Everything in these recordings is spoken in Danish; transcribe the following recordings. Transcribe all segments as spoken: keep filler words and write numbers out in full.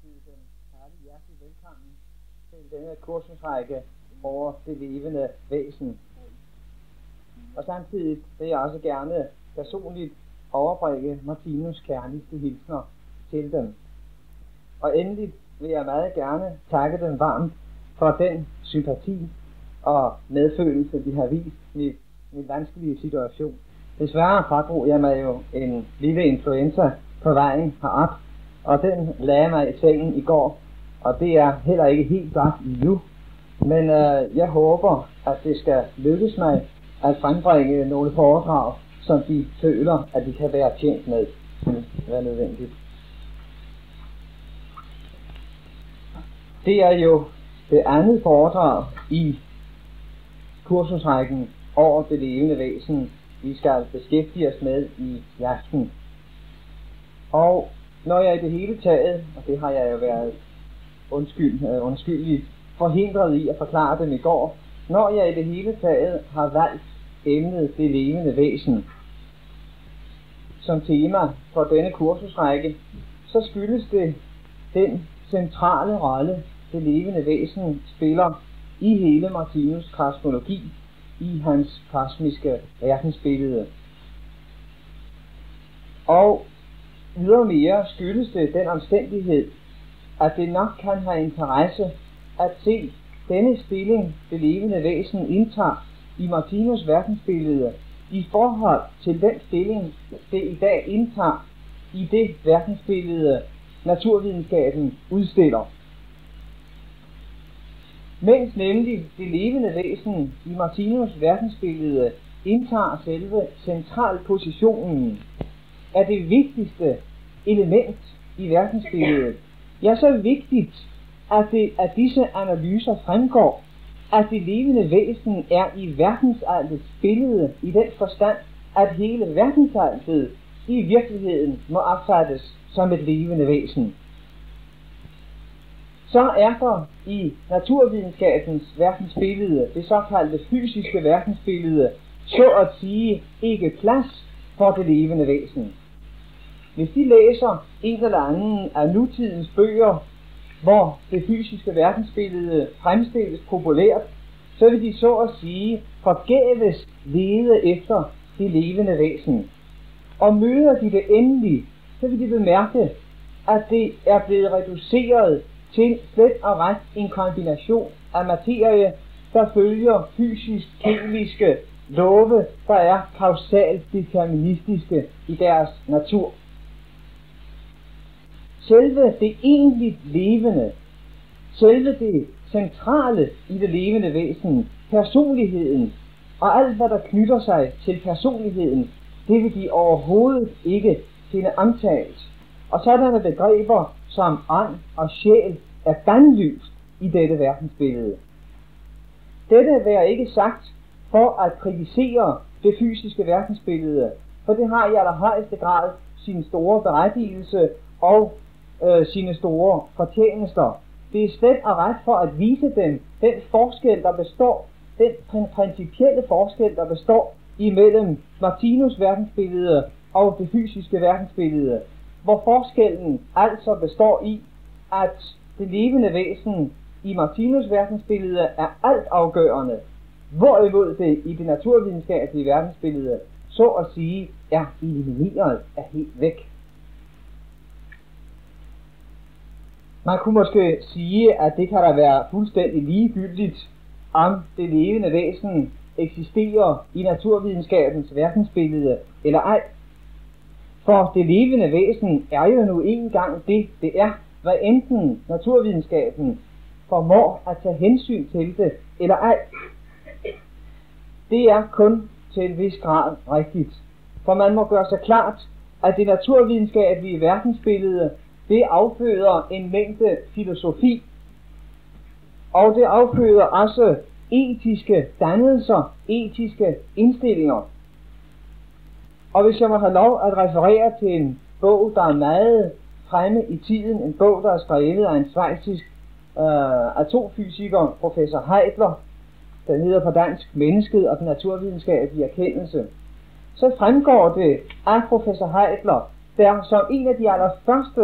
byde dem særlig hjertelig velkommen til denne kursusrække over det levende væsen. Og samtidig vil jeg også gerne personligt overbringe Martinus kærligste hilsner til dem. Og endelig vil jeg meget gerne takke dem varmt for den sympati og medfølelse, de har vist i min vanskelige situation. Desværre pådrog jeg mig jo en lille influenza på vejen herop, og den lagde mig i sengen i går, og det er heller ikke helt godt endnu. Men øh, jeg håber, at det skal lykkes mig at frembringe nogle foredrag, som de føler, at de kan være tjent med, det er nødvendigt. Det er jo det andet foredrag i kursusrækken over det levende væsen, vi skal beskæftige os med i aften. Og når jeg i det hele taget, og det har jeg jo været undskyld, øh, undskyldelig forhindret i at forklare dem i går, når jeg i det hele taget har valgt emnet det levende væsen som tema for denne kursusrække, så skyldes det den centrale rolle, det levende væsen spiller i hele Martinus' kosmologi, i hans kosmiske verdensbillede. Og ydermere skyldes det den omstændighed, at det nok kan have interesse at se denne stilling, det levende væsen indtager i Martinus' verdensbillede, i forhold til den stilling, det i dag indtager i det verdensbillede, naturvidenskaben udstiller. Mens nemlig det levende væsen i Martinus' verdensbillede indtager selve centralpositionen er det vigtigste element i verdensbilledet, ja, så vigtigt, at det af disse analyser fremgår, at det levende væsen er i verdensaltets billede i den forstand, at hele verdensaltet i virkeligheden må opfattes som et levende væsen. Så er der i naturvidenskabens verdensbillede, det såkaldte fysiske verdensbillede, så at sige ikke plads for det levende væsen. Hvis de læser en eller anden af nutidens bøger, hvor det fysiske verdensbillede fremstilles populært, så vil de så at sige forgæves lede efter det levende væsen. Og møder de det endelig, så vil de bemærke, at det er blevet reduceret til slet og ret en kombination af materie, der følger fysisk-kemiske love, der er kausalt deterministiske i deres natur. Selve det egentligt levende, selve det centrale i det levende væsen, personligheden og alt hvad der knytter sig til personligheden, det vil de overhovedet ikke finde omtalt. Og sådanne begreber som ånd og sjæl er bandlyst i dette verdensbillede. Dette vil jeg ikke sagt for at kritisere det fysiske verdensbillede, for det har i allerhøjeste grad sin store berettigelse og øh, sine store fortjenester. Det er slet og ret for at vise dem den forskel, der består, den principielle forskel, der består imellem Martinus' verdensbillede og det fysiske verdensbillede, hvor forskellen altså består i, at det levende væsen i Martinus' verdensbillede er alt afgørende, hvorimod det i det naturvidenskabelige verdensbillede så at sige er elimineret, er helt væk. Man kunne måske sige, at det kan da være fuldstændig ligegyldigt, om det levende væsen eksisterer i naturvidenskabens verdensbillede eller ej. For det levende væsen er jo nu engang det, det er, hvad enten naturvidenskaben formår at tage hensyn til det eller ej. Det er kun til en vis grad rigtigt. For man må gøre sig klart, at det naturvidenskabelige verdensbillede, det afføder en mængde filosofi, og det afføder også etiske dannelser, etiske indstillinger. Og hvis jeg må have lov at referere til en bog, der er meget fremme i tiden, en bog, der er skrevet af en schweizisk øh, atomfysiker, professor Heitler, den hedder på dansk Mennesket og den naturvidenskabelige erkendelse, så fremgår det af professor Heitler, der som en af de allerførste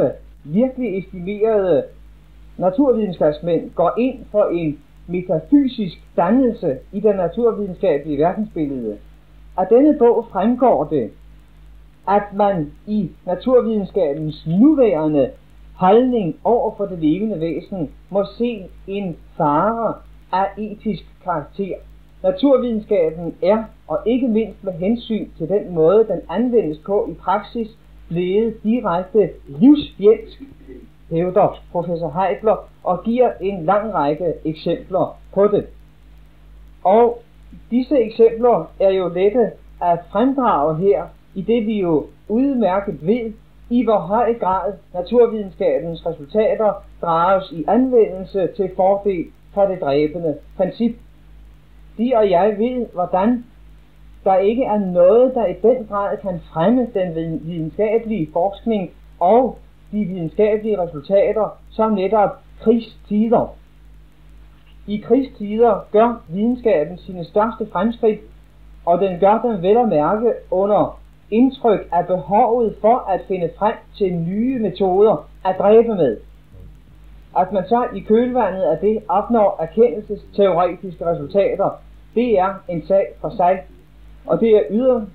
virkelig estimerede naturvidenskabsmænd går ind for en metafysisk dannelse i det naturvidenskabelige verdensbillede. Af denne bog fremgår det, at man i naturvidenskabens nuværende holdning over for det levende væsen må se en fare af etisk karakter. Naturvidenskaben er, og ikke mindst med hensyn til den måde, den anvendes på i praksis, blevet direkte livsfjendsk, hævder professor Heitler, og giver en lang række eksempler på det. Og disse eksempler er jo lette at fremdrage her, i det vi jo udmærket ved, i hvor høj grad naturvidenskabens resultater drages i anvendelse til fordel for det dræbende princip. De og jeg ved, hvordan der ikke er noget, der i den grad kan fremme den videnskabelige forskning og de videnskabelige resultater, som netop krigstider. I krigstider gør videnskaben sine største fremskridt, og den gør dem vel at mærke under indtryk af behovet for at finde frem til nye metoder at dræbe med. At man så i kølvandet af det opnår erkendelsesteoretiske resultater, det er en sag for sig. Og det er yder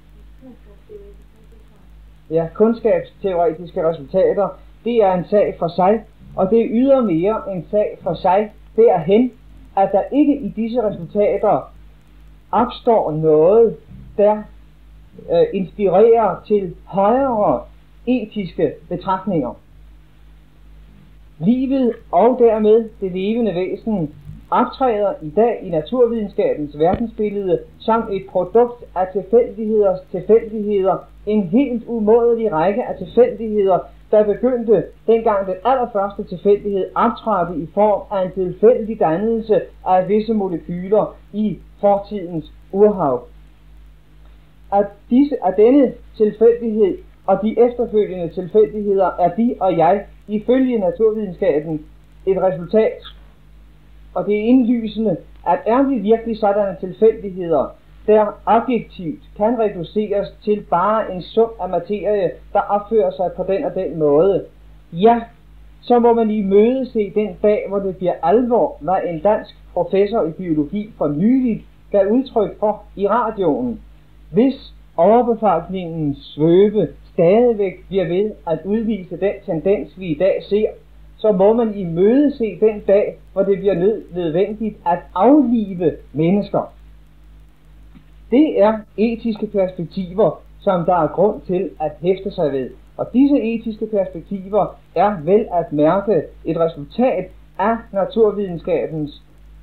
ja, kundskabsteoretiske resultater, det er en sag for sig, og det er ydermere en sag for sig derhen, at der ikke i disse resultater opstår noget, der øh, inspirerer til højere etiske betragtninger. Livet og dermed det levende væsen optræder i dag i naturvidenskabens verdensbillede som et produkt af tilfældigheders tilfældigheder, en helt umådelig række af tilfældigheder, der begyndte dengang den allerførste tilfældighed optrådte i form af en tilfældig dannelse af visse molekyler i fortidens urhav. At, disse, at denne tilfældighed og de efterfølgende tilfældigheder er de og jeg ifølge naturvidenskaben et resultat. Og det er indlysende, at er vi virkelig sådanne tilfældigheder, der objektivt kan reduceres til bare en sum af materie, der opfører sig på den og den måde, ja, så må man i møde se den dag, hvor det bliver alvor, hvad en dansk professor i biologi for nyligt gav udtryk for i radioen. Hvis overbefolkningens svøbe stadigvæk bliver ved at udvise den tendens, vi i dag ser, så må man i møde se den dag, hvor det bliver nødvendigt at aflive mennesker. Det er etiske perspektiver, som der er grund til at hæfte sig ved. Og disse etiske perspektiver er vel at mærke et resultat af naturvidenskabens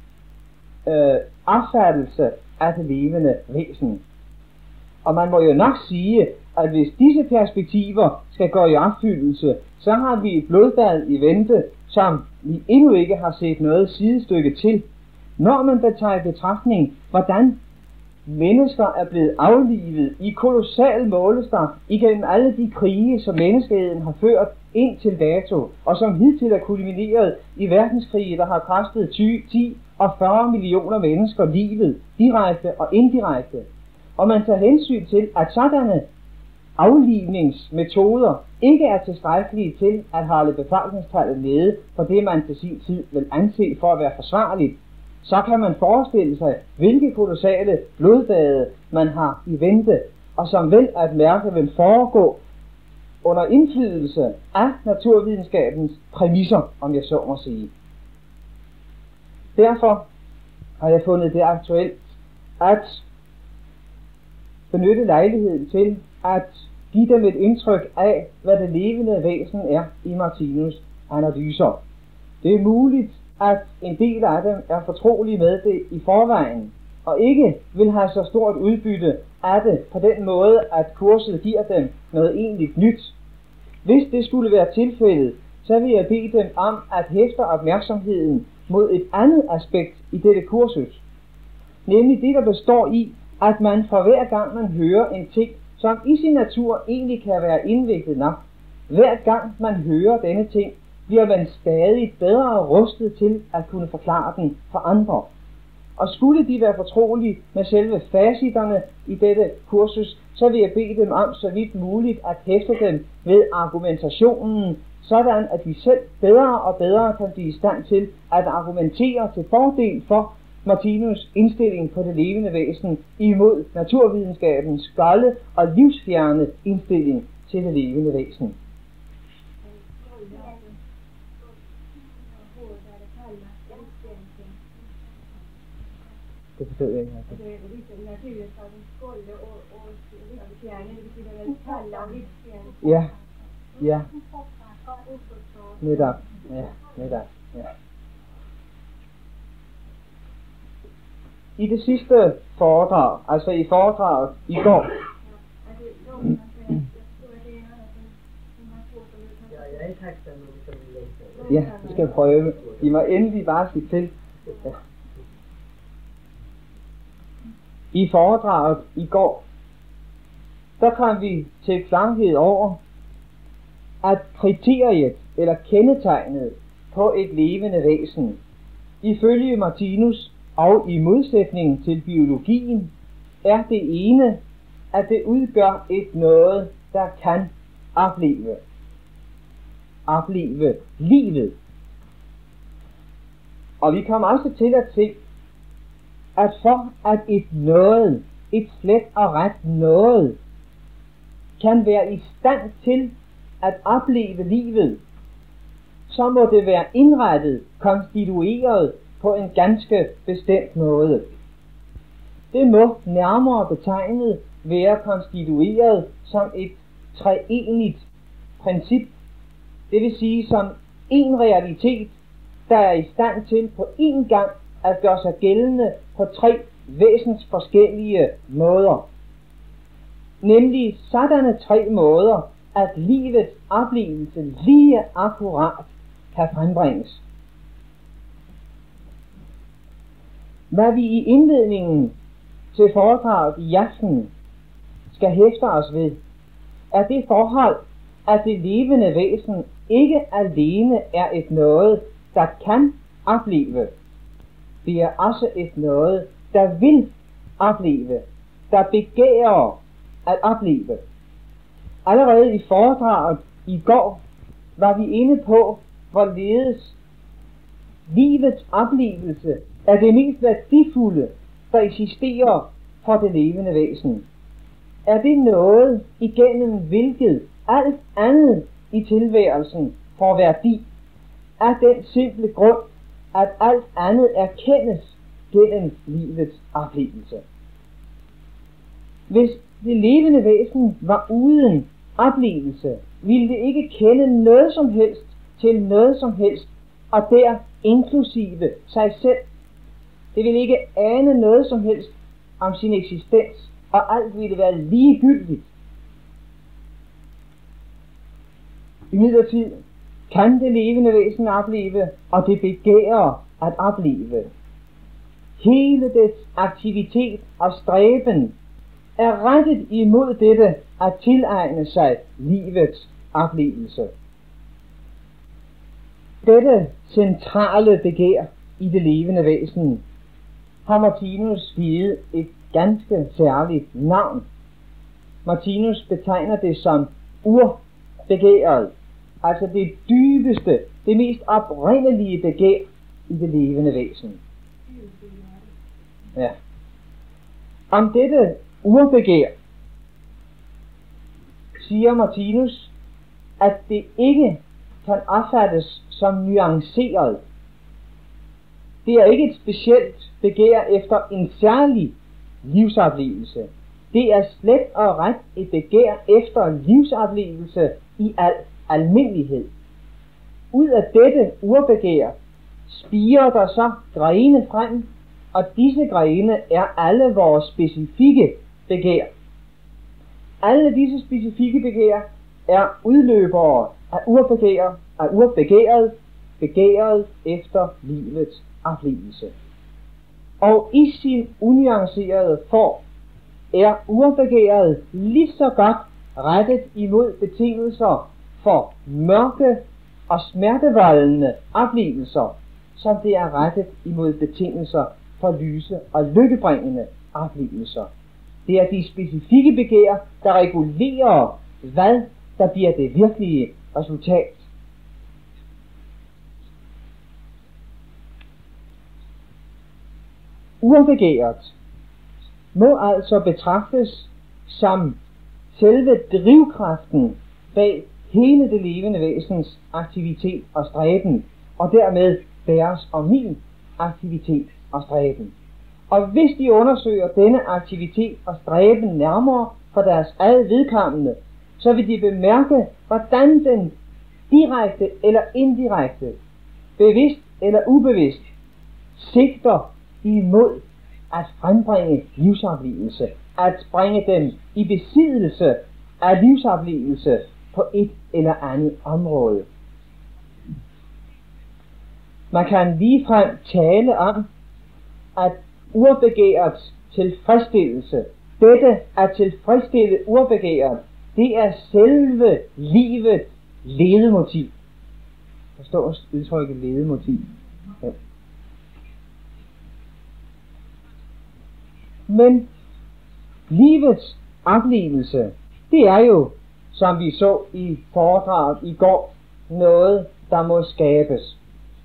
øh, opfattelse af det levende væsen. Og man må jo nok sige, at hvis disse perspektiver skal gå i opfyldelse, så har vi et blodbad i vente, som vi endnu ikke har set noget sidestykke til. Når man da tager i betragtning, hvordan mennesker er blevet aflivet i kolossal målestok igennem alle de krige, som menneskeheden har ført ind til dato, og som hidtil er kulmineret i verdenskrige, der har kostet ti og fyrre millioner mennesker livet, direkte og indirekte. Og man tager hensyn til, at sådanne aflivningsmetoder ikke er tilstrækkelige til at holde befolkningstallet nede for det, man til sin tid vil anse for at være forsvarligt, så kan man forestille sig, hvilke kolossale blodbade man har i vente, og som vel at mærke vil foregå under indflydelse af naturvidenskabens præmisser, om jeg så må sige. Derfor har jeg fundet det aktuelt at benytte lejligheden til at give dem et indtryk af, hvad det levende væsen er i Martinus' analyser. Det er muligt, at en del af dem er fortrolige med det i forvejen, og ikke vil have så stort udbytte af det på den måde, at kurset giver dem noget egentligt nyt. Hvis det skulle være tilfældet, så vil jeg bede dem om at hæfte opmærksomheden mod et andet aspekt i dette kursus, nemlig det, der består i, at man for hver gang man hører en ting, som i sin natur egentlig kan være indviklet nok, hver gang man hører denne ting, bliver man stadig bedre rustet til at kunne forklare den for andre. Og skulle de være fortrolige med selve facitterne i dette kursus, så vil jeg bede dem om så vidt muligt at hæfte dem ved argumentationen sådan at vi selv bedre og bedre kan blive i stand til at argumentere til fordel for Martinus' indstilling på det levende væsen imod naturvidenskabens golde og livsfjerne indstilling til det levende væsen. Det forstår jeg ikke. Altså. Det er ligesom naturvidenskabens golde og, og livsfjerne, det betyder vel kolde og livsfjerne. Ja, ja. Netop, ja, netop, ja. I det sidste foredrag, altså i foredraget i går, ja, vi skal prøve. I må endelig bare sige til. Ja. I foredraget i går, der kom vi til klarhed over, at kriteriet eller kendetegnet på et levende væsen, ifølge Martinus og i modsætning til biologien, er det ene, at det udgør et noget, der kan opleve. Opleve livet. Og vi kommer også til at se, at for at et noget, et slet og ret noget, kan være i stand til at opleve livet, så må det være indrettet, konstitueret på en ganske bestemt måde. Det må nærmere betegnet være konstitueret som et treenigt princip, det vil sige som en realitet, der er i stand til på én gang at gøre sig gældende på tre væsens forskellige måder. Nemlig sådanne tre måder, at livets oplevelse lige akkurat kan frembringes. Hvad vi i indledningen til foredraget i aften skal hæfte os ved, er det forhold, at det levende væsen ikke alene er et noget, der kan opleve. Det er også et noget, der vil opleve, der begærer at opleve. Allerede i foredraget i går var vi inde på, hvorledes livets oplevelse er det mest værdifulde, der eksisterer for det levende væsen. Er det noget, igennem hvilket alt andet i tilværelsen får værdi, af den simple grund, at alt andet erkendes gennem livets oplevelse. Hvis det levende væsen var uden oplevelse, ville det ikke kende noget som helst til noget som helst, og der inklusive sig selv. Det ville ikke ane noget som helst om sin eksistens, og alt ville være ligegyldigt. Imidlertid kan det levende væsen opleve, og det begærer at opleve. Hele dets aktivitet og stræben er rettet imod dette at tilegne sig livets oplevelse. Dette centrale begær i det levende væsen har Martinus givet et ganske særligt navn. Martinus betegner det som urbegæret, altså det dybeste, det mest oprindelige begær i det levende væsen. Ja. Om dette urbegær siger Martinus, at det ikke kan opfattes som nuanceret. Det er ikke et specielt begær efter en særlig livsoplevelse. Det er slet og ret et begær efter livsoplevelse i al almindelighed. Ud af dette urbegær spirer der så grene frem, og disse grene er alle vores specifikke begær. Alle disse specifikke begær er udløbere af urbegær, af urbegæret, begæret efter livets oplevelse. Og i sin unuancerede form er urbegæret lige så godt rettet imod betingelser for mørke og smertevoldende oplevelser, som det er rettet imod betingelser for lyse og lykkebringende oplevelser. Det er de specifikke begær, der regulerer, hvad der bliver det virkelige resultat. urbegæret må altså betragtes som selve drivkraften bag hele det levende væsens aktivitet og stræben, og dermed deres og min aktivitet og stræben. Og hvis de undersøger denne aktivitet og stræben nærmere for deres eget vedkommende, så vil de bemærke, hvordan den direkte eller indirekte, bevidst eller ubevidst, sigter imod at frembringe livsoplevelse, at bringe dem i besiddelse af livsoplevelse på et eller andet område. Man kan ligefrem tale om, at urbegærets tilfredsstillelse, dette at tilfredsstille urbegæret, det er selve livets ledemotiv. Forstås udtrykket ledemotiv? Ja. Men livets oplevelse, det er jo, som vi så i foredraget i går, noget, der må skabes.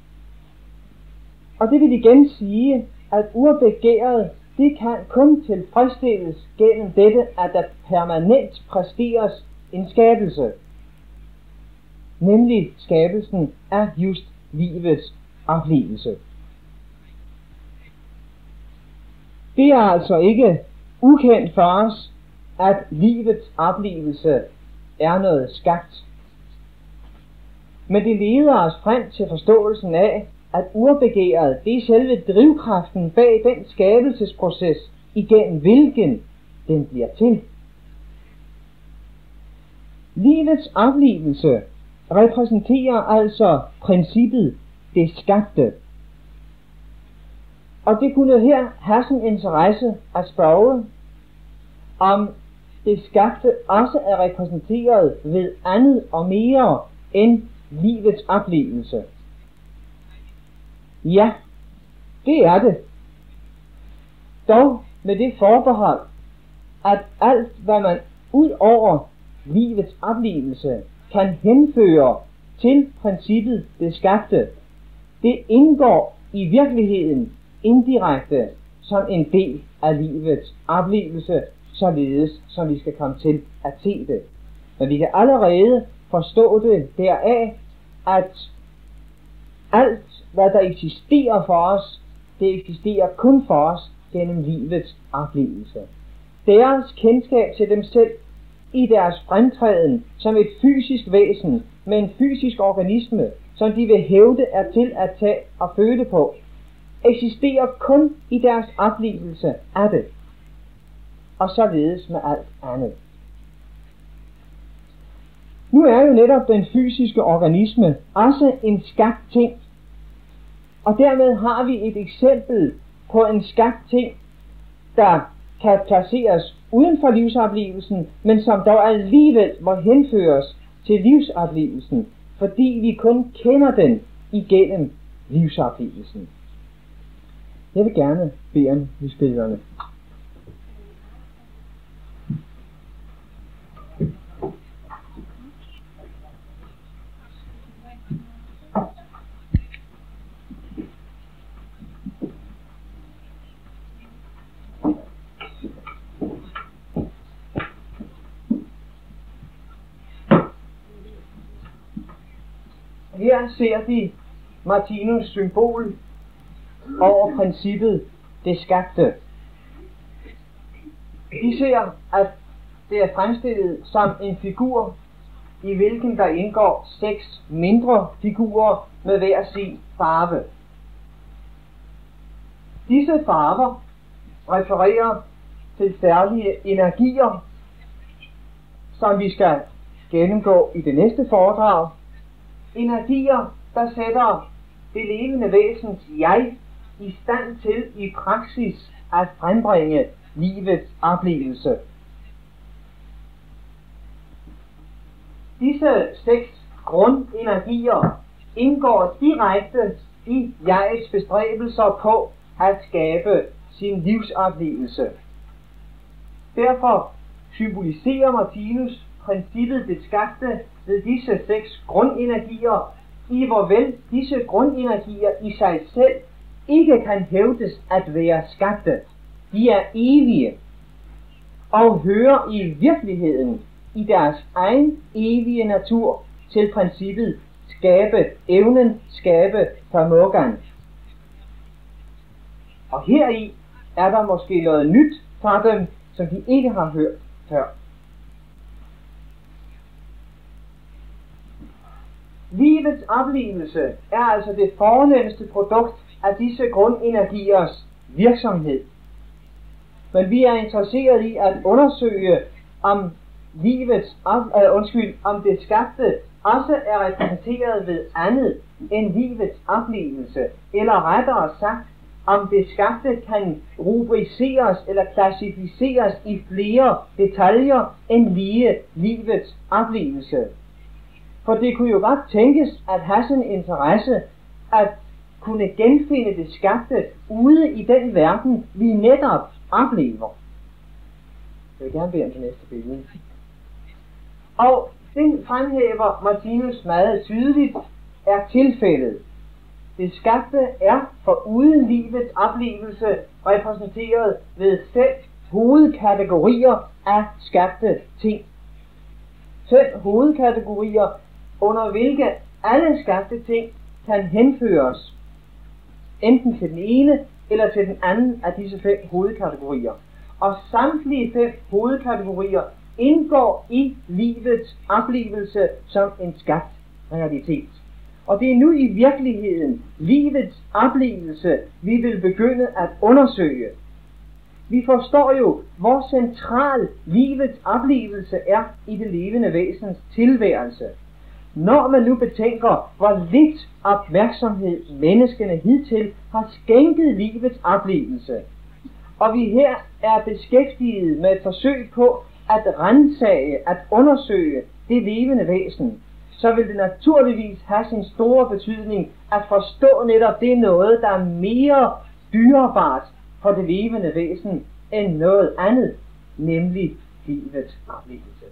Og det vil igen sige, at urbegæret, det kan kun tilfredsstilles gennem dette, at der permanent præsteres en skabelse. Nemlig skabelsen af just livets oplevelse. Det er altså ikke ukendt for os, at livets oplevelse er noget skabt. Men det leder os frem til forståelsen af, at urbegæret, det er selve drivkraften bag den skabelsesproces, igennem hvilken den bliver til. Livets oplevelse repræsenterer altså princippet det skabte. Og det kunne her have sin interesse at spørge, om det skabte også er repræsenteret ved andet og mere end livets oplevelse. Ja, det er det. Dog med det forbehold, at alt hvad man ud over livets oplevelse kan henføre til princippet det skabte, det indgår i virkeligheden indirekte som en del af livets oplevelse, således som vi skal komme til at se det. Men vi kan allerede forstå det deraf, at alt hvad der eksisterer for os, det eksisterer kun for os gennem livets oplevelse. Deres kendskab til dem selv i deres fremtræden som et fysisk væsen med en fysisk organisme, som de vil hævde er til at tage og føle på, eksisterer kun i deres oplevelse af det, og således med alt andet. Nu er jo netop den fysiske organisme også en skabt ting, og dermed har vi et eksempel på en skabt ting, der kan placeres uden for livsoplevelsen, men som dog alligevel må henføres til livsoplevelsen, fordi vi kun kender den igennem livsoplevelsen. Jeg vil gerne bede om lysbillederne. Her ser de Martinus symbol over princippet det skabte. De ser, at det er fremstillet som en figur, i hvilken der indgår seks mindre figurer med hver sin farve. Disse farver refererer til særlige energier, som vi skal gennemgå i det næste foredrag. Energier, der sætter det levende væsens jeg i stand til i praksis at frembringe livets oplevelse. Disse seks grundenergier indgår direkte i jegets bestræbelser på at skabe sin livsoplevelse. Derfor symboliserer Martinus princippet det skabte ved disse seks grundenergier, i hvorvel disse grundenergier i sig selv ikke kan hævdes at være skabte. De er evige og hører i virkeligheden i deres egen evige natur til princippet skabe evnen, skabe formågan. Og heri er der måske noget nyt fra dem, som de ikke har hørt før. Livets oplevelse er altså det fornemmeste produkt af disse grundenergiers virksomhed. Men vi er interesseret i at undersøge, om livets, øh, undskyld, om det skabte også er repræsenteret ved andet end livets oplevelse, eller rettere sagt, om det skabte kan rubriceres eller klassificeres i flere detaljer end lige livets oplevelse. For det kunne jo godt tænkes at have sådan en interesse at kunne genfinde det skabte ude i den verden, vi netop oplever. Jeg vil gerne bede om det næste billede. Og den fremhæver Martinus meget tydeligt er tilfældet. Det skabte er for uden livets oplevelse repræsenteret ved fem hovedkategorier af skabte ting. Fem hovedkategorier, under hvilke alle skabte ting kan henføres enten til den ene eller til den anden af disse fem hovedkategorier. Og samtlige fem hovedkategorier indgår i livets oplevelse som en skabt realitet. Og det er nu i virkeligheden livets oplevelse, vi vil begynde at undersøge. Vi forstår jo, hvor central livets oplevelse er i det levende væsens tilværelse. Når man nu betænker, hvor lidt opmærksomhed menneskene hidtil har skænket livets oplevelse, og vi her er beskæftiget med et forsøg på at ransage, at undersøge det levende væsen, så vil det naturligvis have sin store betydning at forstå netop det noget, der er mere dyrebart for det levende væsen end noget andet, nemlig livets oplevelse.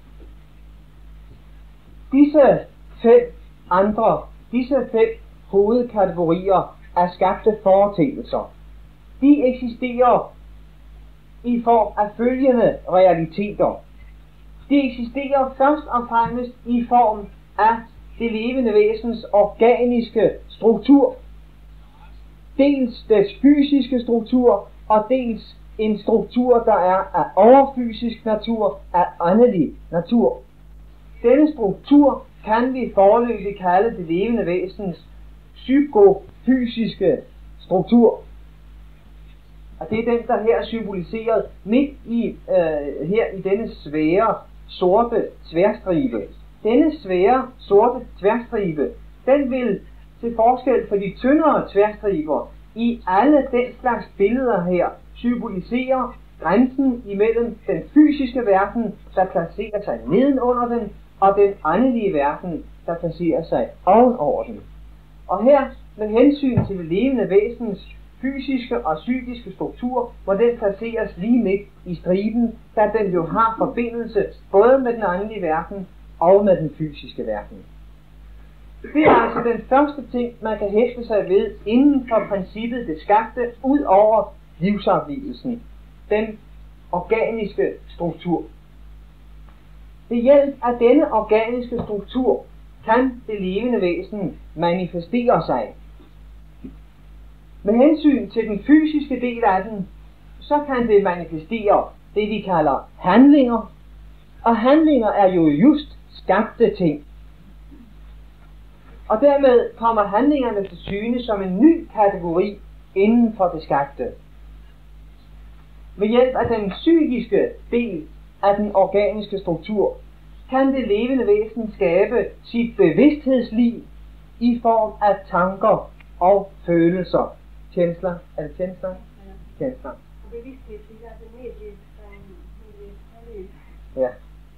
Disse fem andre, disse fem hovedkategorier af skabte foreteelser, de eksisterer i form af følgende realiteter. De eksisterer først og fremmest i form af det levende væsens organiske struktur. Dels dets fysiske struktur, og dels en struktur, der er af overfysisk natur, af åndelig natur. Denne struktur kan vi foreløbig kalde det levende væsens psykofysiske struktur. Og det er den, der her er symboliseret midt i, øh, her i denne svære, sorte tværstribe. Denne svære, sorte tværstribe, den vil til forskel for de tyndere tværstriber i alle den slags billeder her symbolisere grænsen imellem den fysiske verden, der placerer sig nedenunder den, og den åndelige verden, der placerer sig ovenover den. Og her, med hensyn til det levende væsens fysiske og psykiske struktur, må den placeres lige midt i striben, da den jo har forbindelse både med den åndelige verden og med den fysiske verden. Det er altså den første ting, man kan hæfte sig ved inden for princippet det skabte, ud over livsoplevelsen, den organiske struktur. Ved hjælp af denne organiske struktur kan det levende væsen manifestere sig. Med hensyn til den fysiske del af den, så kan det manifestere det, vi kalder handlinger. Og handlinger er jo just skabte ting. Og dermed kommer handlingerne til syne som en ny kategori inden for det skabte. Ved hjælp af den psykiske del af den organiske struktur, kan det levende væsen skabe sit bevidsthedsliv i form af tanker og følelser. Känslor, er det känslor? Ja. Känslor. Bevidsthed, det er det medie, medie, Ja.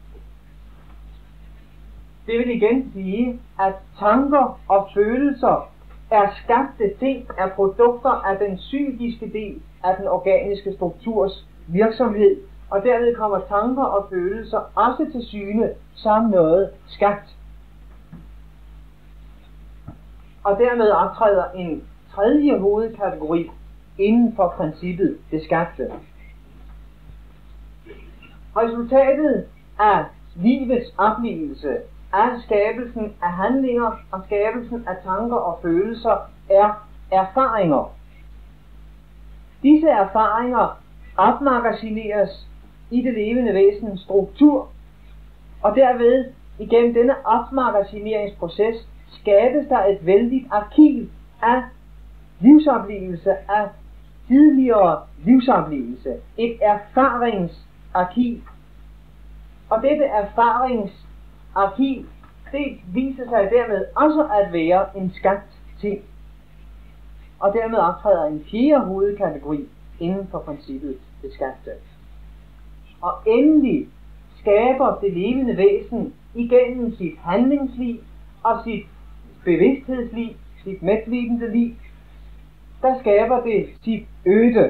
Det vil igen sige, at tanker og følelser er skabte ting, er produkter af den psykiske del af den organiske strukturs virksomhed, og derved kommer tanker og følelser også til syne som noget skabt. Og dermed optræder en tredje hovedkategori inden for princippet det skabte. Resultatet af livets oplevelse, af skabelsen af handlinger og skabelsen af tanker og følelser, er erfaringer. Disse erfaringer opmagasineres i det levende væsens struktur, og derved igennem denne opmagasineringsproces skabes der et vældigt arkiv af livsoplevelse, af tidligere livsoplevelse, et erfaringsarkiv. Og dette erfaringsarkiv, det viser sig dermed også at være en skabt ting. Og dermed optræder en fjerde hovedkategori inden for princippet det skabte. Og endelig skaber det levende væsen igennem sit handlingsliv og sit bevidsthedsliv, sit medvitende liv, der skaber det sit øde.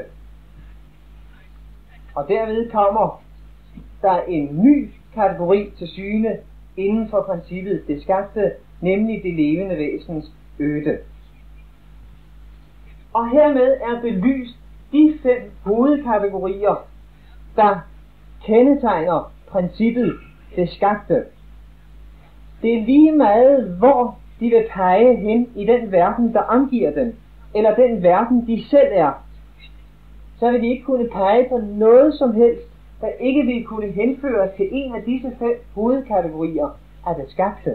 Og derved kommer der en ny kategori til syne inden for princippet det skabte, nemlig det levende væsens øde. Og hermed er belyst de fem hovedkategorier, der kendetegner princippet det skabte. Det er lige meget, hvor de vil pege hen i den verden, der omgiver dem, eller den verden, de selv er, så vil de ikke kunne pege på noget som helst, der ikke vil kunne henføres til en af disse fem hovedkategorier af det skabte.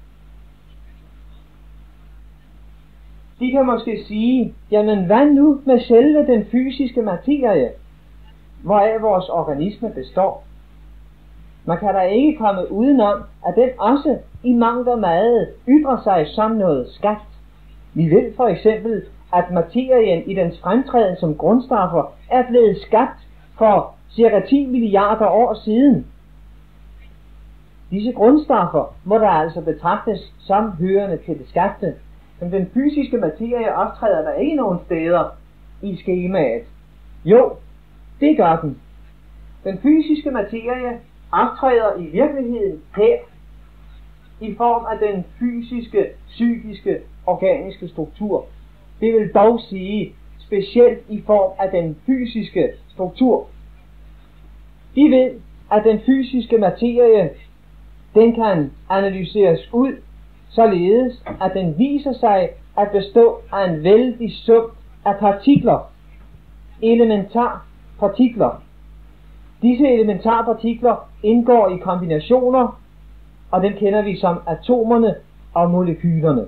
De kan måske sige, jamen hvad nu med selve den fysiske materie, hvoraf vores organisme består? Man kan da ikke komme udenom, at den også i mangt og meget ytrer sig som noget skabt. Vi ved for eksempel, at materien i dens fremtræden som grundstoffer er blevet skabt for cirka ti milliarder år siden. Disse grundstoffer må der altså betragtes som hørende til det skabte. Men den fysiske materie optræder der ikke nogen steder i skemaet. Jo, det gør den. Den fysiske materie optræder i virkeligheden her, i form af den fysiske, psykiske, organiske struktur. Det vil dog sige specielt i form af den fysiske struktur. De ved, at den fysiske materie, den kan analyseres ud, således at den viser sig at bestå af en vældig sum af partikler, elementarpartikler. Disse elementarpartikler indgår i kombinationer, og dem kender vi som atomerne og molekylerne.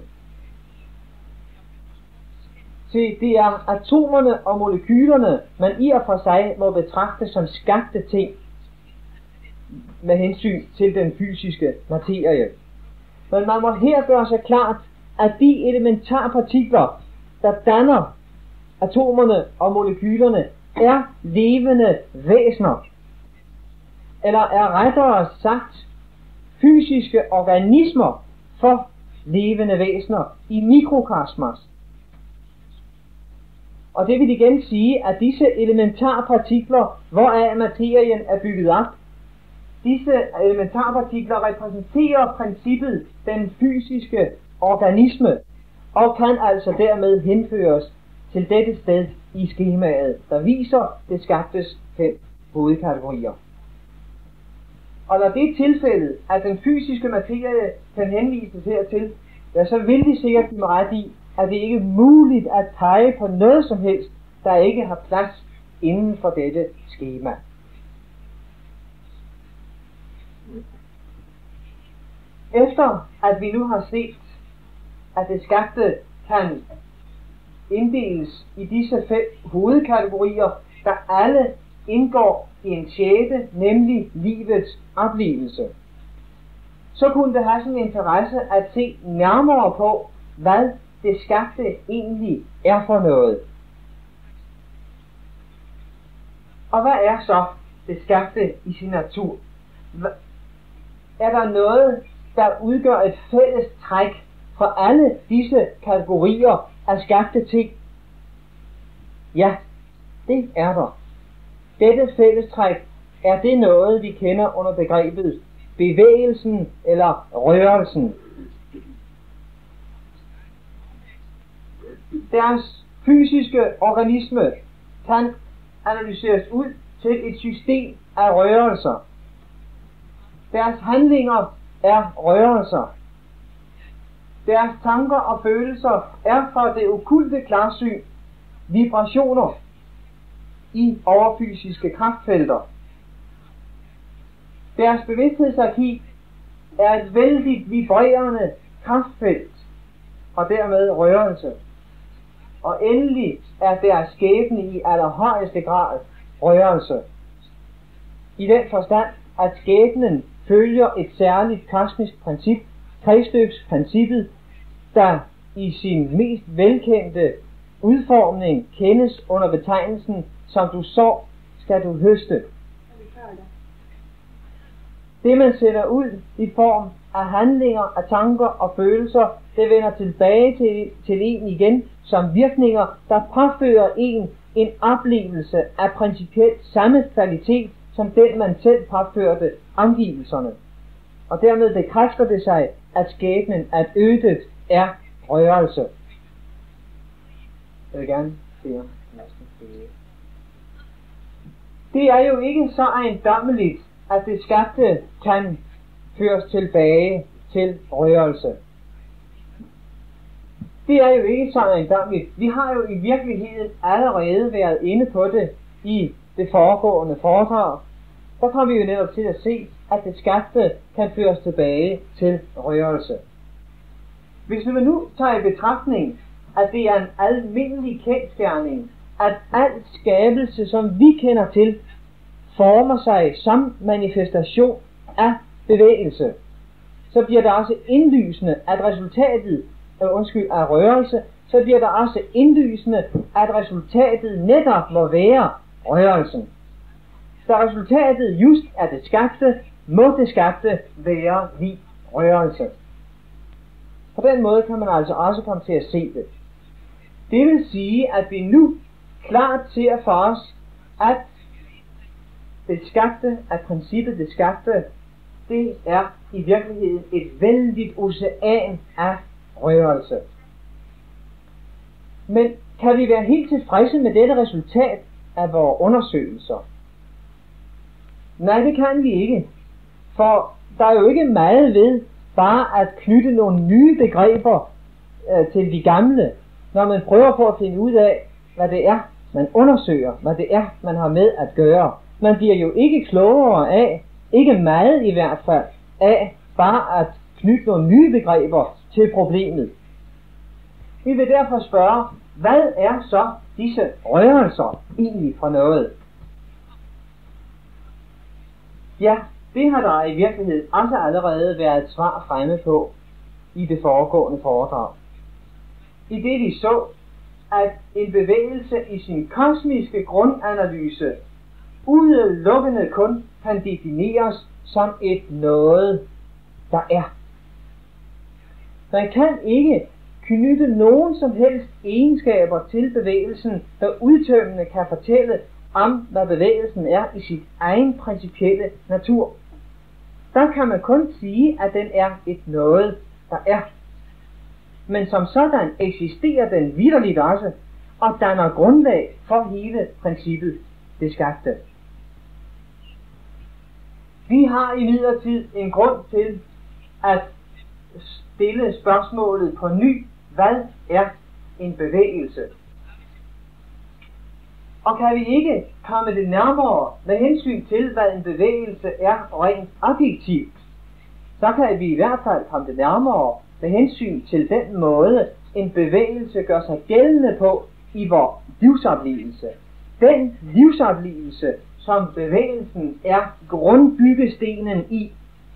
Se, det er atomerne og molekylerne, man i og for sig må betragte som skabte ting med hensyn til den fysiske materie. Men man må her gøre sig klart, at de elementarpartikler, der danner atomerne og molekylerne, er levende væsener. Eller er rettere sagt fysiske organismer for levende væsener i mikrokosmos. Og det vil igen sige, at disse elementarpartikler, hvoraf materien er bygget op, disse elementarpartikler repræsenterer princippet den fysiske organisme, og kan altså dermed henføres til dette sted i skemaet, der viser det skabtes fem hovedkategorier. Og når det er tilfældet, at den fysiske materie kan henvises hertil, ja, så vil vi sikkert give mig ret i, at det ikke er muligt at pege på noget som helst, der ikke har plads inden for dette skema. Efter at vi nu har set, at det skabte kan inddeles i disse fem hovedkategorier, der alle indgår i en sjette, nemlig livets oplevelse, så kunne det have sådan en interesse at se nærmere på, hvad det skabte egentlig er for noget. Og hvad er så det skabte i sin natur? Er der noget, der udgør et fælles træk for alle disse kategorier af skabte ting? Ja, det er der. Dette fællestræk er det noget, vi kender under begrebet bevægelsen eller rørelsen. Deres fysiske organisme kan analyseres ud til et system af rørelser. Deres handlinger er rørelser. Deres tanker og følelser er fra det okkulte klarsyn vibrationer i overfysiske kraftfelter. Deres bevidsthedsarkiv er et vældigt vibrerende kraftfelt og dermed rørelse. Og endelig er deres skæbne i allerhøjeste grad rørelse. I den forstand, at skæbnen følger et særligt kosmisk princip, kredsløbsprincippet, der i sin mest velkendte udformning kendes under betegnelsen, som du sår, skal du høste. Det man sender ud i form af handlinger, af tanker og følelser, det vender tilbage til, til en igen som virkninger, der påfører en en oplevelse af principielt samme kvalitet som den man selv påførte omgivelserne. Og dermed bekræfter det sig, at skæbnen, at ødet er rørelse. Jeg vil gerne se det er jo ikke så ejendommeligt, at det skabte kan føres tilbage til rørelse. Det er jo ikke så ejendommeligt. Vi har jo i virkeligheden allerede været inde på det i det foregående foredrag. Der kommer vi jo netop til at se, at det skabte kan føres tilbage til rørelse. Hvis vi nu tager i betragtning, at det er en almindelig kendsgerning, at al skabelse, som vi kender til, former sig som manifestation af bevægelse, så bliver der også indlysende, at resultatet øh, undskyld, af rørelse, så bliver der også indlysende, at resultatet netop må være rørelsen. Så resultatet just af det skabte, må det skabte være lig rørelse. På den måde kan man altså også komme til at se det. Det vil sige, at vi nu klart ser for os, at det skabte, at princippet det skabte, det er i virkeligheden et vældigt ocean af rørelse. Men kan vi være helt tilfredse med dette resultat af vores undersøgelser? Nej, det kan vi ikke. For der er jo ikke meget ved bare at knytte nogle nye begreber øh, til de gamle, når man prøver på at finde ud af, hvad det er, man undersøger, hvad det er, man har med at gøre. Man bliver jo ikke klogere af, ikke meget i hvert fald, af bare at knytte nogle nye begreber til problemet. Vi vil derfor spørge, hvad er så disse rørelser egentlig for noget? Ja, det har der i virkeligheden også allerede været et svar fremme på i det foregående foredrag. I det vi så, at en bevægelse i sin kosmiske grundanalyse udelukkende kun kan defineres som et noget, der er. Man kan ikke knytte nogen som helst egenskaber til bevægelsen, der udtømmende kan fortælle om, hvad bevægelsen er i sit egen principielle natur. Der kan man kun sige, at den er et noget, der er. Men som sådan eksisterer den vitterligt også, og danner grundlag for hele princippet, det skabte. Vi har imidlertid en grund til at stille spørgsmålet på ny, hvad er en bevægelse? Og kan vi ikke komme det nærmere med hensyn til, hvad en bevægelse er rent objektivt, så kan vi i hvert fald komme det nærmere med hensyn til den måde, en bevægelse gør sig gældende på i vores livsoplevelse. Den livsoplevelse, som bevægelsen er grundbyggestenen i.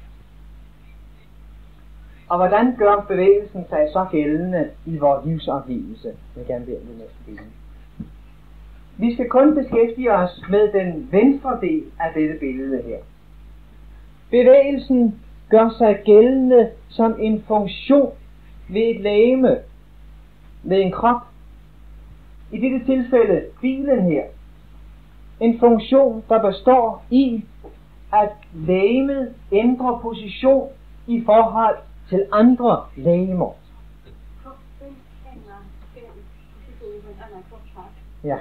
Og hvordan gør bevægelsen sig så gældende i vores livsoplevelse? Jeg vil gerne bede om det næste billede. Vi skal kun beskæftige os med den venstre del af dette billede her. Bevægelsen gør sig gældende som en funktion ved et legeme, ved en krop. I dette tilfælde bilen her. En funktion, der består i, at legemet ændrer position i forhold til andre legemer. annan kroppsart. Ja.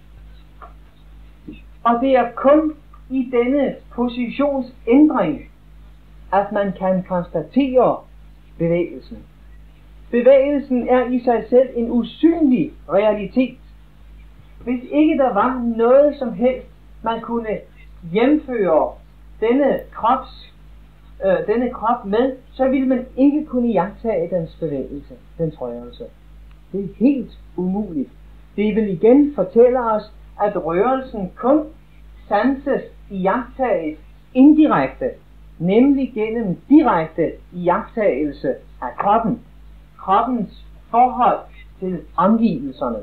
Og det er kun i denne positionsændring, at man kan konstatere bevægelsen. Bevægelsen er i sig selv en usynlig realitet. Hvis ikke der var noget som helst, man kunne hjemføre denne, krops, øh, denne krop med, så ville man ikke kunne iagttage dens bevægelse, dens rørelse. Det er helt umuligt. Det vil igen fortælle os, at rørelsen kun sanses, iagttages indirekte, nemlig gennem direkte iagttagelse af kroppen, kroppens forhold til omgivelserne.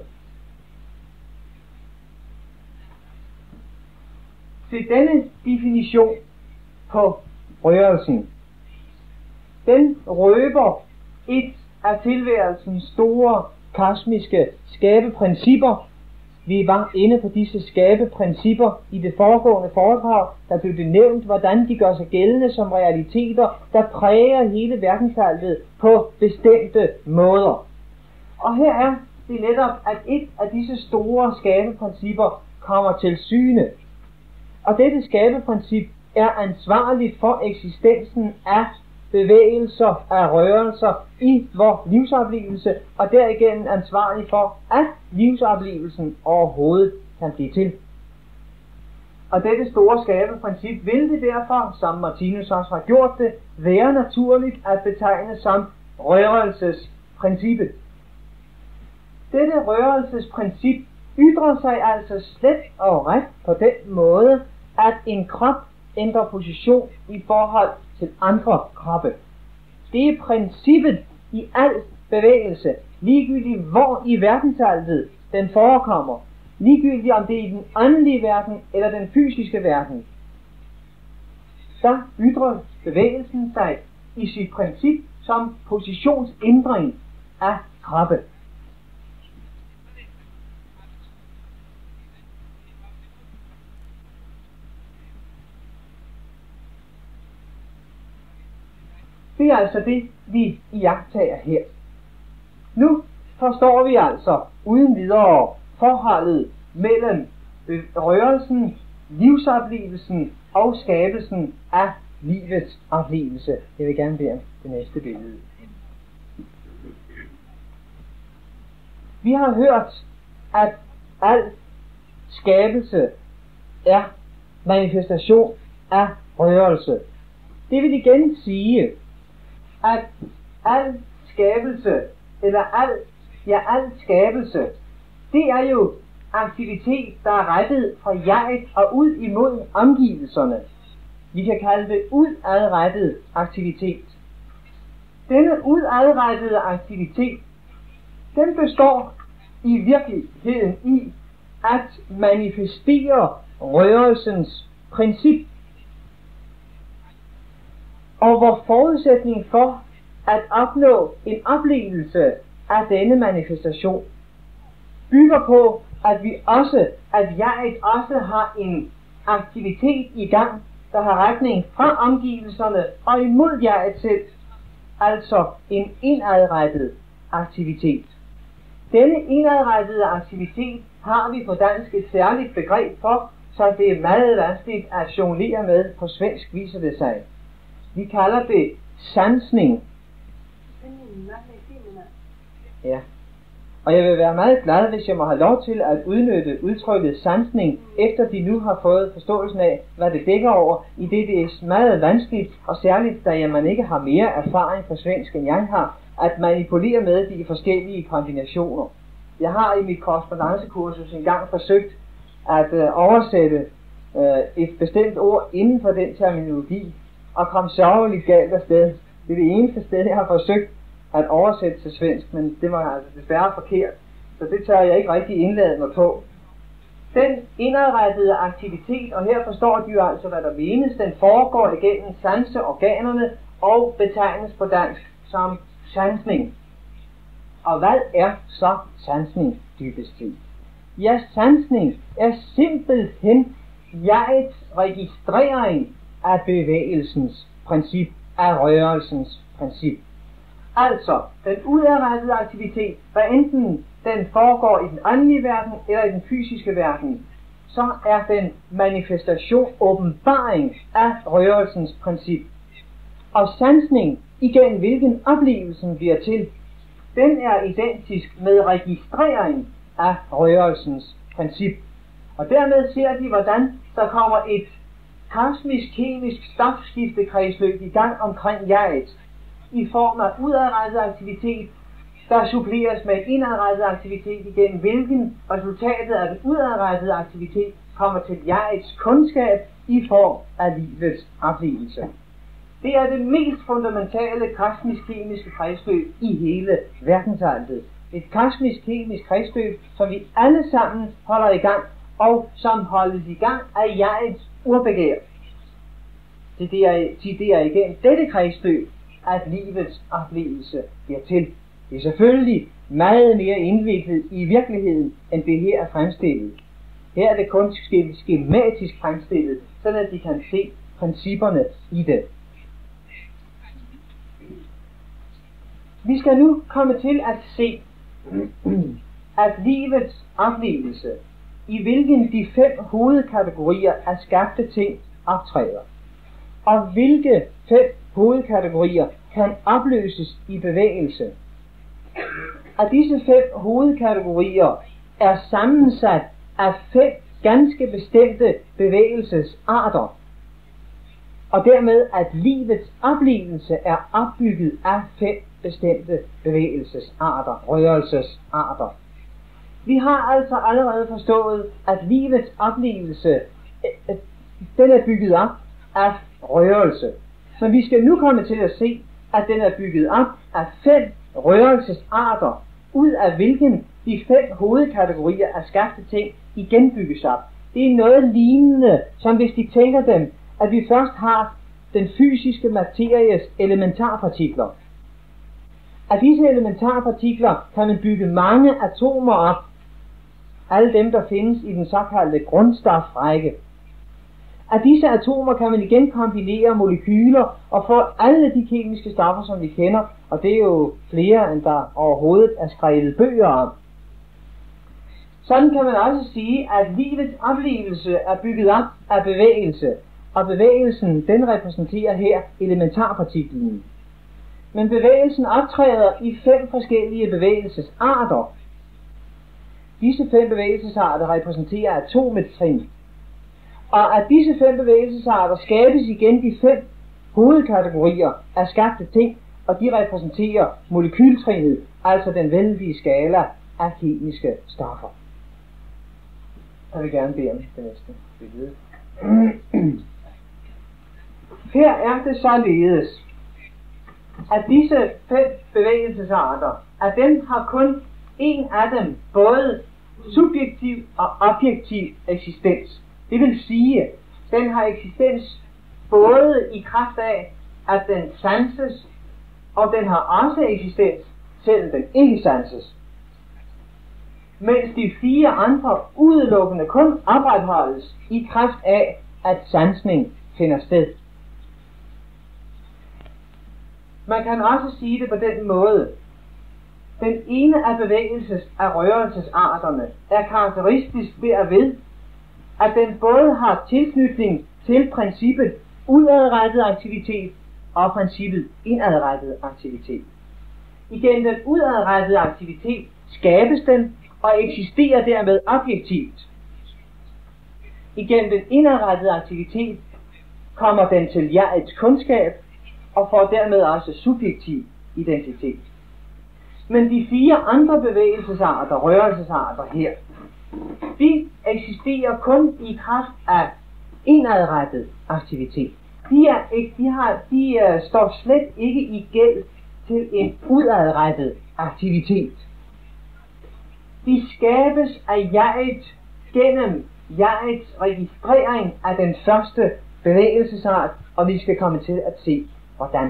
Til denne definition på rørelsen, den røber et af tilværelsens store kosmiske skabeprincipper. Vi var inde på disse skabeprincipper i det foregående foredrag. Der blev det nævnt, hvordan de gør sig gældende som realiteter, der præger hele verdensfeltet på bestemte måder. Og her er det netop, at et af disse store skabeprincipper kommer til syne. Og dette skabeprincip er ansvarligt for eksistensen af bevægelser, af rørelser i vores livsoplevelse, og derigennem ansvarlig for, at livsoplevelsen overhovedet kan blive til. Og dette store skabeprincip vil det derfor, som Martinus også har gjort det, være naturligt at betegne som rørelsesprincippet. Dette rørelsesprincip ytrer sig altså slet og ret på den måde, at en krop ændrer position i forhold til andre kroppe. Det er princippet i al bevægelse, ligegyldigt hvor i verdensaltet den forekommer, ligegyldigt om det er i den åndelige verden eller den fysiske verden. Der ytrer bevægelsen sig i sit princip som positionsændring af kroppe. Det er altså det, vi iagttager her. Nu forstår vi altså uden videre forholdet mellem rørelsen, livsoplevelsen og skabelsen af livets oplevelse. Jeg vil gerne bede om det næste billede. Vi har hørt, at al skabelse er manifestation af rørelse. Det vil igen sige, at al skabelse, eller al, ja, al skabelse, det er jo aktivitet, der er rettet fra jeget og ud imod omgivelserne. Vi kan kalde det udadrettet aktivitet. Denne udadrettede aktivitet, den består i virkeligheden i at manifestere rørelsens princip. Og hvor forudsætning for at opnå en oplevelse af denne manifestation bygger på, at vi også, at jeg også har en aktivitet i gang, der har retning fra omgivelserne og imod jeg selv, altså en indadrettet aktivitet. Denne indadrettede aktivitet har vi på dansk et særligt begreb for, så det er meget vanskeligt at jonglere med. På svensk viser det sig. Vi kalder det sansning. Ja. Og jeg vil være meget glad, hvis jeg må have lov til at udnytte udtrykket sansning, efter de nu har fået forståelsen af, hvad det dækker over, i det det er meget vanskeligt, og særligt da man ikke har mere erfaring på svensk, end jeg har, at manipulere med de forskellige kombinationer. Jeg har i mit korrespondancekursus engang forsøgt at øh, oversætte øh, et bestemt ord inden for den terminologi, og kom sørgeligt galt afsted. Det er det eneste sted, jeg har forsøgt at oversætte til svensk, men det var altså desværre forkert, så det tør jeg ikke rigtig indlade mig på. Den indadrettede aktivitet, og her forstår de jo altså, hvad der menes, den foregår igennem sanseorganerne og betegnes på dansk som sansning. Og hvad er så sansning dybest set? Ja, sansning er simpelthen jegets registrering af bevægelsens princip, af rørelsens princip. Altså, den udadrettede aktivitet, hvad enten den foregår i den åndelige verden eller i den fysiske verden, så er den manifestation, åbenbaring af rørelsens princip. Og sansning, igennem hvilken oplevelsen bliver til, den er identisk med registrering af rørelsens princip. Og dermed ser de, hvordan der kommer et kosmisk-kemisk stofskiftekredsløb i gang omkring jaget, i form af udadrettet aktivitet, der suppleres med en indadrettet aktivitet, igennem hvilken resultatet af den udadrettede aktivitet kommer til jegets kundskab i form af livets oplevelse. Det er det mest fundamentale kosmisk-kemiske kredsløb i hele verdensaltet. Et kosmisk-kemisk kredsløb, som vi alle sammen holder i gang, og som holdes i gang af jegets urbegær. Det er, det er igen dette kredsløb, at livets oplevelse bliver til. Det er selvfølgelig meget mere indviklet i virkeligheden, end det her er fremstillet. Her er det kun skematisk fremstillet, så at de kan se principperne i det. Vi skal nu komme til at se, at livets oplevelse, i hvilken de fem hovedkategorier af skabte ting optræder, og hvilke fem hovedkategorier kan opløses i bevægelse. Og disse fem hovedkategorier er sammensat af fem ganske bestemte bevægelsesarter, og dermed at livets oplevelse er opbygget af fem bestemte bevægelsesarter, rørelsesarter. Vi har altså allerede forstået, at livets oplevelse, den er bygget op af rørelse. Så vi skal nu komme til at se, at den er bygget op af fem rørelsesarter, ud af hvilken de fem hovedkategorier af skabte ting igen bygges op. Det er noget lignende, som hvis de tænker dem, at vi først har den fysiske materies elementarpartikler. Af disse elementarpartikler kan man bygge mange atomer op, alle dem der findes i den såkaldte grundstofrække. Af disse atomer kan man igen kombinere molekyler og få alle de kemiske stoffer, som vi kender, og det er jo flere, end der overhovedet er skrevet bøger om. Sådan kan man også sige, at livets oplevelse er bygget op af bevægelse, og bevægelsen, den repræsenterer her elementarpartiklen. Men bevægelsen optræder i fem forskellige bevægelsesarter. Disse fem bevægelsesarter repræsenterer atometrin. Og af disse fem bevægelsesarter skabes igen de fem hovedkategorier af skabte ting, og de repræsenterer molekyltrinet, altså den vældige skala af kemiske stoffer. Jeg vil gerne bede om det næste billede. Her er det således, at disse fem bevægelsesarter, at dem har kun en af dem både subjektiv og objektiv eksistens. Det vil sige, den har eksistens både i kraft af, at den sanses, og den har også eksistens, selvom den ikke sanses. Mens de fire andre udelukkende kun opretholdes i kraft af, at sansning finder sted. Man kan også sige det på den måde. Den ene af bevægelses- af rørelsesarterne er karakteristisk ved at ved, at den både har tilknytning til princippet udadrettet aktivitet og princippet indadrettet aktivitet. Igen den udadrettede aktivitet skabes den og eksisterer dermed objektivt. Igen den indadrettede aktivitet kommer den til jegets kundskab og får dermed også subjektiv identitet. Men de fire andre bevægelsesarter, rørelsesarter her, de eksisterer kun i kraft af indadrettet aktivitet. De, er ikke, de, har, de uh, står slet ikke i gæld til en udadrettet aktivitet. De skabes af jeget gennem jegets registrering af den første bevægelsesart, og vi skal komme til at se, hvordan.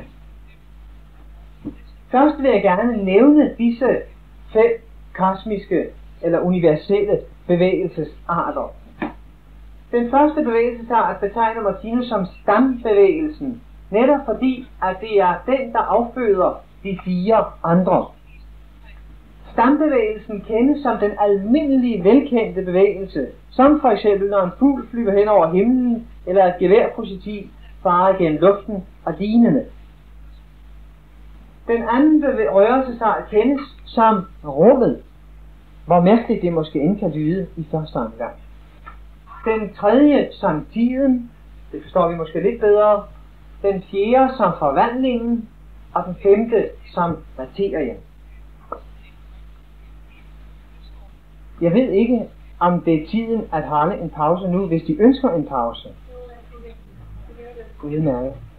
Først vil jeg gerne nævne disse fem kosmiske eller universelle bevægelsesarter. Den første bevægelsesart betegner Martinus som stambevægelsen, netop fordi, at det er den, der afføder de fire andre. Stambevægelsen kendes som den almindelige, velkendte bevægelse, som for eksempel når en fugl flyver hen over himlen, eller et geværprojektil farer gennem luften og lignende. Den anden rørelsesart kendes som rummet, hvor mærkeligt det måske end kan lyde i første omgang. Den tredje som tiden, det forstår vi måske lidt bedre. Den fjerde som forvandlingen, og den femte som materien. Jeg ved ikke, om det er tiden at holde en pause nu, hvis de ønsker en pause. Udmærket.